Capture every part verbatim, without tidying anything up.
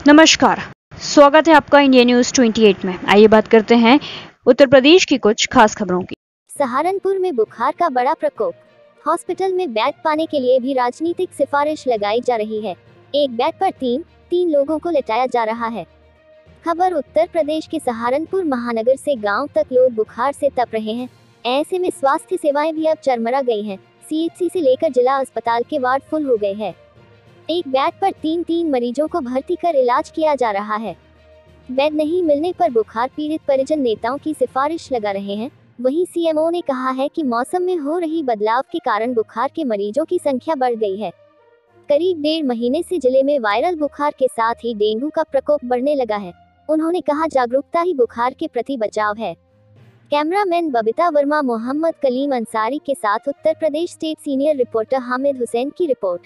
नमस्कार, स्वागत है आपका इंडिया न्यूज अट्ठाईस में। आइए बात करते हैं उत्तर प्रदेश की कुछ खास खबरों की। सहारनपुर में बुखार का बड़ा प्रकोप। हॉस्पिटल में बेड पाने के लिए भी राजनीतिक सिफारिश लगाई जा रही है। एक बेड पर तीन तीन लोगों को लिटाया जा रहा है। खबर उत्तर प्रदेश के सहारनपुर महानगर से गांव तक लोग बुखार से तप रहे हैं। ऐसे में स्वास्थ्य सेवाएं भी अब चरमरा गई हैं। सीएचसी से लेकर जिला अस्पताल के वार्ड फुल हो गए हैं। एक बेड पर तीन तीन मरीजों को भर्ती कर इलाज किया जा रहा है। बेड नहीं मिलने पर बुखार पीड़ित परिजन नेताओं की सिफारिश लगा रहे हैं। वहीं सीएमओ ने कहा है कि मौसम में हो रही बदलाव के कारण बुखार के मरीजों की संख्या बढ़ गई है। करीब डेढ़ महीने से जिले में वायरल बुखार के साथ ही डेंगू का प्रकोप बढ़ने लगा है। उन्होंने कहा, जागरूकता ही बुखार के प्रति बचाव है। कैमरामैन बबीता वर्मा मोहम्मद कलीम अंसारी के साथ Uttar Pradesh state senior reporter Hamid Hussain की रिपोर्ट।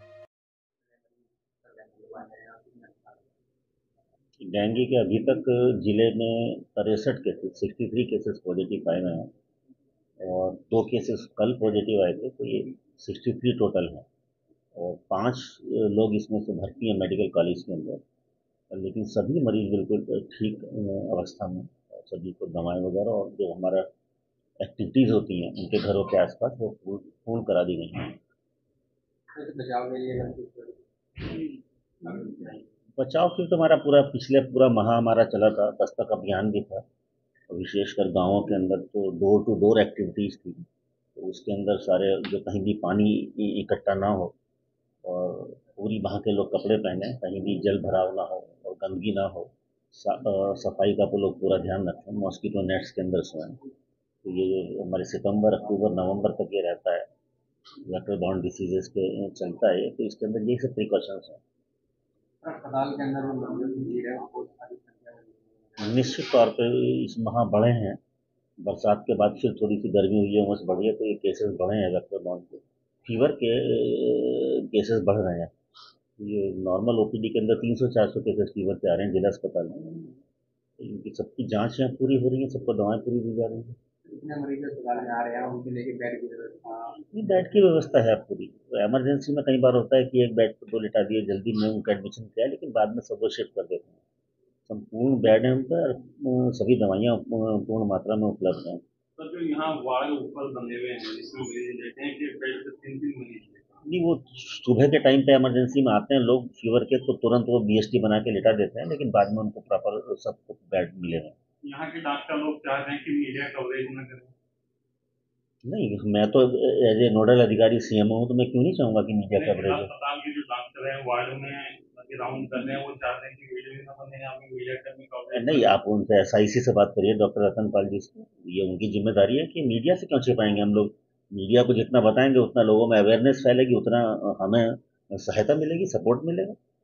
डेंगू के अभी तक जिले में तिरसठ केसेस तिरसठ केसेस पॉजिटिव पाए गए हैं और दो केसेस कल पॉजिटिव आए थे, तो ये तिरसठ टोटल है और पांच लोग इसमें से भर्ती हैं मेडिकल कॉलेज के अंदर। लेकिन सभी मरीज बिल्कुल ठीक अवस्था में, सभी को दवाएं वगैरह और जो हमारा एक्टिविटीज़ होती हैं उनके घरों के आसपास वो पूर्ण करा दी गई हैं। बचाव के तो हमारा पूरा पिछले पूरा माह हमारा चला था, दस्तक अभियान भी था और विशेषकर गांवों के अंदर तो डोर टू डोर एक्टिविटीज़ थी। तो उसके अंदर सारे जो कहीं भी पानी इकट्ठा ना हो और पूरी बाह के लोग कपड़े पहने, कहीं भी जल भराव ना हो और गंदगी ना हो, सफाई का तो लोग पूरा ध्यान रखें, मॉस्किटो नेट्स के अंदर सोएं। तो ये जो हमारे सितंबर अक्टूबर नवंबर तक ये रहता है, वेक्टर बॉर्न डिसीजेस के चलता है, तो इसके अंदर यही सब प्रिकॉशंस हैं। अस्पताल के अंदर निश्चित तौर पे इस माह बढ़े हैं। बरसात के बाद फिर थोड़ी सी गर्मी हुई है, उमस बढ़ी है, तो ये केसेस बढ़े हैं। वेक्टर बॉर्न के फीवर के केसेस बढ़ रहे हैं। ये नॉर्मल ओपीडी के अंदर तीन सौ चार सौ केसेस फीवर के आ रहे हैं जिला अस्पताल में। इनकी सबकी जांच यहाँ पूरी हो रही है, सबको दवाएं पूरी दी जा रही हैं। कितने मरीज अस्पताल में आ रहे हैं, उनके लिए बेड की व्यवस्था? बेड की व्यवस्था है पूरी। तो इमरजेंसी में कई बार होता है कि एक बेड पर दो लिटा दिए, जल्दी में उनका एडमिशन किया, लेकिन बाद में सब वो शिफ्ट कर देते हैं। संपूर्ण बेड है उन पर, सभी दवाइयाँ पूर्ण मात्रा में उपलब्ध हैं। तो जो यहाँ वार्ड ऊपर बने हुए हैं जिसमें मरीज रहते हैं कि बेड पे तीन तीन मरीज नहीं, वो सुबह के टाइम पे इमरजेंसी में आते हैं लोग फीवर के, तो तुरंत वो बीएसटी बना के लिटा देते हैं, लेकिन बाद में उनको प्रॉपर सब बेड मिलेगा। यहाँ के डॉक्टर लोग चाहते हैं कि मीडिया कवरेज न करें। नहीं, मैं तो एज ए नोडल अधिकारी सीएमओ हूँ, तो मैं क्यों नहीं चाहूँगा कि मीडिया कवरेज हो। अस्पताल के जो डॉक्टर हैं वार्ड में राउंड कर रहे हैं, वो चाहते हैं कि वीडियो भी ना बने, यहाँ पे मीडिया कर्मी कवरेज नहीं। आप उनसे एसआईसी से बात करिए, डॉक्टर रतन पाल जी से। ये उनकी जिम्मेदारी है कि मीडिया से क्यों छिपाएंगे हम लोग। मीडिया को जितना बताएंगे उतना लोगों में अवेयरनेस फैलेगी, उतना हमें सहायता मिलेगी, सपोर्ट मिलेगा।